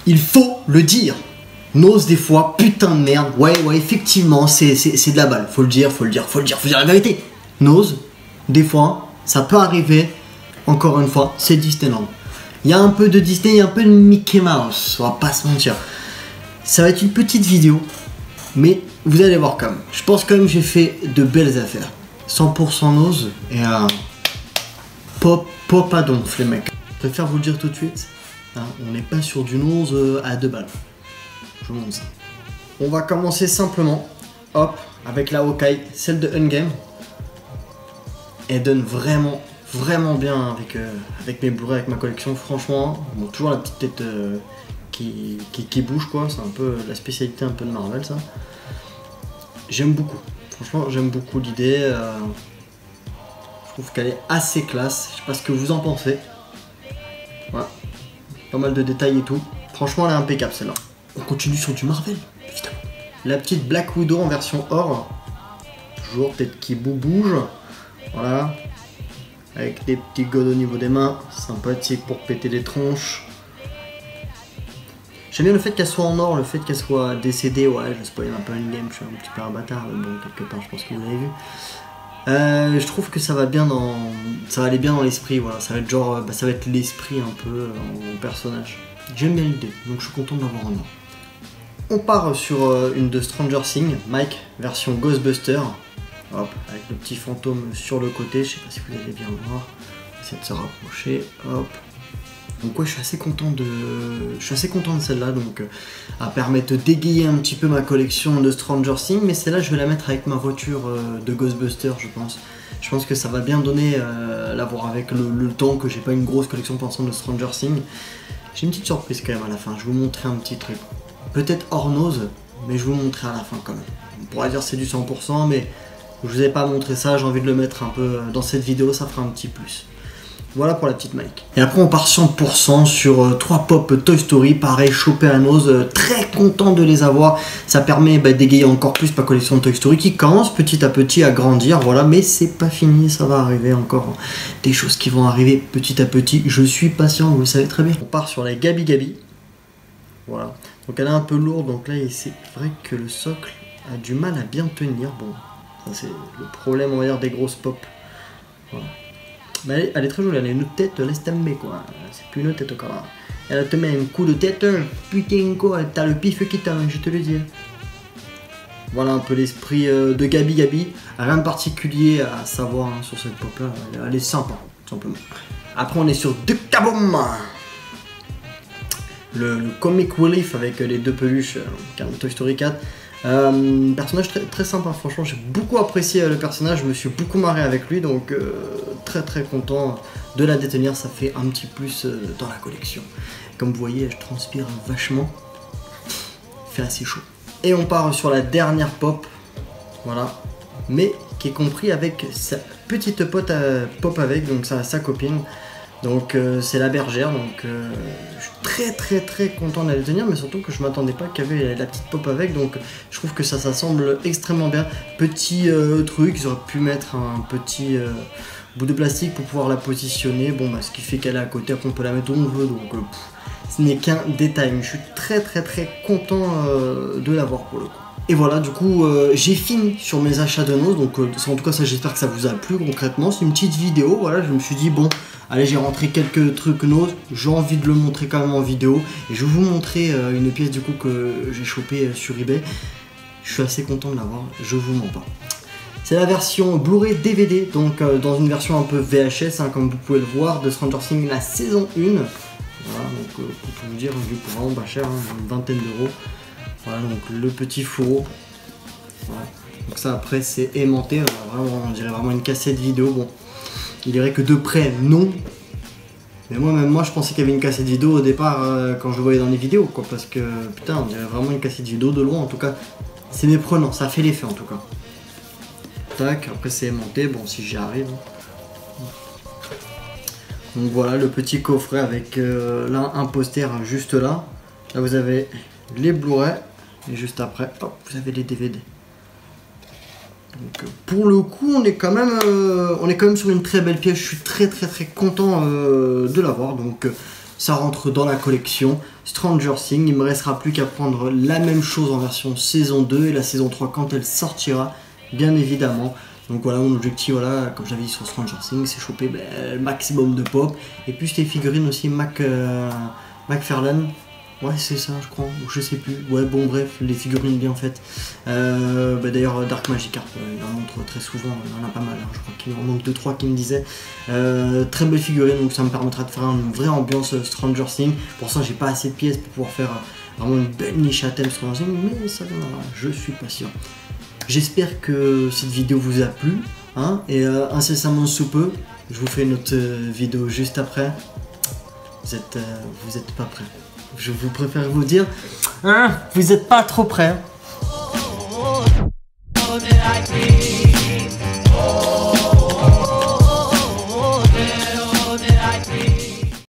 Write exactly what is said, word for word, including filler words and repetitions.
il faut le dire. Nose des fois, putain de merde. Ouais, ouais, effectivement, c'est de la balle. Faut le dire, faut le dire, faut le dire, faut dire la vérité. Nose, des fois, ça peut arriver. Encore une fois, c'est Disneyland. Il y a un peu de Disney, il y a un peu de Mickey Mouse. On va pas se mentir. Ça va être une petite vidéo, mais vous allez voir quand même. Je pense quand même que j'ai fait de belles affaires. cent pour cent Nose et un pop, pop à donf, les mecs. Je préfère vous le dire tout de suite. Hein, on n'est pas sur du Nose à deux balles. Je vous montre ça. On va commencer simplement, hop, avec la Hawkeye, celle de Ungame. Elle donne vraiment, vraiment bien avec, euh, avec mes Blu-ray, avec ma collection. Franchement, bon, toujours la petite tête euh, qui, qui, qui bouge, quoi. C'est un peu la spécialité un peu de Marvel, ça. J'aime beaucoup. Franchement, j'aime beaucoup l'idée. Euh, je trouve qu'elle est assez classe. Je sais pas ce que vous en pensez. Voilà. Pas mal de détails et tout. Franchement, elle est impeccable, celle-là. On continue sur du Marvel, évidemment. La petite Black Widow en version or. Toujours tête qui bouge. Voilà. Avec des petits godes au niveau des mains. Sympathique pour péter les tronches. J'aime bien le fait qu'elle soit en or, le fait qu'elle soit décédée. Ouais, je spoil un peu une game, je suis un petit peu un bâtard, mais bon, quelque part, je pense que vous l'avez vu. Euh, je trouve que ça va bien dans, ça va aller bien dans l'esprit, voilà. Ça va être genre, bah, ça va être l'esprit un peu en, en personnage. J'aime bien l'idée, donc je suis content de l'avoir en or. On part sur euh, une de Stranger Things, Mike, version Ghostbuster. Hop, avec le petit fantôme sur le côté. Je sais pas si vous allez bien voir. On va essayer de se rapprocher. Hop. Donc ouais, je suis assez content de, je suis assez content de celle-là, donc euh, à permettre de dégayer un petit peu ma collection de Stranger Things, mais celle-là je vais la mettre avec ma voiture euh, de Ghostbuster, je pense. Je pense que ça va bien donner euh, l'avoir avec le, le temps que j'ai pas une grosse collection pour l'instant de Stranger Things. J'ai une petite surprise quand même à la fin. Je vais vous montrer un petit truc. Peut-être hors Nose, mais je vais vous montrer à la fin quand même. On pourrait dire c'est du cent pour cent, mais je vous ai pas montré ça. J'ai envie de le mettre un peu dans cette vidéo, ça fera un petit plus. Voilà pour la petite Mike. Et après on part cent pour cent sur euh, trois pop Toy Story, pareil, chopé à Nose, euh, très content de les avoir. Ça permet bah, d'égayer encore plus ma collection de Toy Story qui commence petit à petit à grandir, voilà, mais c'est pas fini, ça va arriver encore. Des choses qui vont arriver petit à petit, je suis patient, vous le savez très bien. On part sur les Gabi Gabi. Voilà, donc elle est un peu lourde, donc là c'est vrai que le socle a du mal à bien tenir. Bon, ça c'est le problème on va dire des grosses pop. Voilà. Mais elle, est, elle est très jolie, elle a une tête, laisse tomber quoi, c'est plus une tête encore. Elle te met un coup de tête, putain quoi, t'as le pif qui t'a, je te le dis. Voilà un peu l'esprit euh, de Gabi Gabi, rien de particulier à savoir hein, sur cette pop là, elle, elle est sympa, tout simplement. Après on est sur The Kaboom, le, le comic relief avec les deux peluches, euh, Toy Story quatre. Euh, personnage très, très sympa, franchement j'ai beaucoup apprécié le personnage, je me suis beaucoup marré avec lui, donc euh, très très content de la détenir, ça fait un petit plus euh, dans la collection. Comme vous voyez je transpire vachement, il fait assez chaud. Et on part sur la dernière pop, voilà, mais qui est compris avec sa petite pote à, pop avec, donc sa, sa copine. Donc euh, c'est la bergère, donc euh, je suis très très très content de la tenir, mais surtout que je m'attendais pas qu'il y avait la petite pop avec, donc je trouve que ça s'assemble extrêmement bien. Petit euh, truc, ils auraient pu mettre un petit euh, bout de plastique pour pouvoir la positionner, bon bah ce qui fait qu'elle est à côté, après on peut la mettre où on veut, donc euh, pff, ce n'est qu'un détail, mais je suis très très très content euh, de l'avoir pour le coup. Et voilà, du coup, euh, j'ai fini sur mes achats de Nose, donc euh, en tout cas, ça j'espère que ça vous a plu concrètement. C'est une petite vidéo, voilà, je me suis dit, bon, allez, j'ai rentré quelques trucs Nose, j'ai envie de le montrer quand même en vidéo. Et je vais vous montrer euh, une pièce du coup que j'ai chopée euh, sur eBay. Je suis assez content de l'avoir, je vous mens pas. C'est la version Blu-ray D V D, donc euh, dans une version un peu V H S, hein, comme vous pouvez le voir, de Stranger Things, la saison un. Voilà, donc euh, pour tout vous dire, vu pour vraiment pas cher, hein, une vingtaine d'euros. Voilà donc le petit fourreau. Voilà. Donc ça après c'est aimanté, vraiment, on dirait vraiment une cassette vidéo. Bon, il dirait que de près non. Mais moi même moi je pensais qu'il y avait une cassette vidéo au départ euh, quand je le voyais dans les vidéos quoi, parce que putain on dirait vraiment une cassette vidéo de loin en tout cas. C'est méprenant, ça fait l'effet en tout cas. Tac, après c'est aimanté, bon si j'y arrive. Donc voilà le petit coffret avec euh, là un poster juste là. Là vous avez les Blu-ray. Et juste après, hop, vous avez les D V D. Donc, pour le coup, on est quand même, euh, on est quand même sur une très belle pièce. Je suis très très très content euh, de l'avoir. Donc, euh, ça rentre dans la collection Stranger Things. Il me restera plus qu'à prendre la même chose en version saison deux et la saison trois quand elle sortira, bien évidemment. Donc voilà, mon objectif, voilà, comme j'avais dit sur Stranger Things, c'est choper ben, le maximum de pop. Et puis les figurines aussi Mac, euh, McFarlane. Ouais, c'est ça, je crois, ou je sais plus. Ouais, bon, bref, les figurines bien faites. Euh, bah, D'ailleurs, Dark Magikarp, euh, il en montre très souvent, il y en a pas mal. Hein, je crois qu'il en manque deux trois qui me disaient. Euh, très belle figurine, donc ça me permettra de faire une vraie ambiance Stranger Things. Pour ça, j'ai pas assez de pièces pour pouvoir faire vraiment une belle niche à thème Stranger Things, mais ça viendra, je suis patient. J'espère que cette vidéo vous a plu, hein, et euh, incessamment sous peu, je vous fais une autre euh, vidéo juste après. Vous êtes, euh, vous êtes pas prêts. Je vous préfère vous dire, hein, vous êtes pas trop prêts.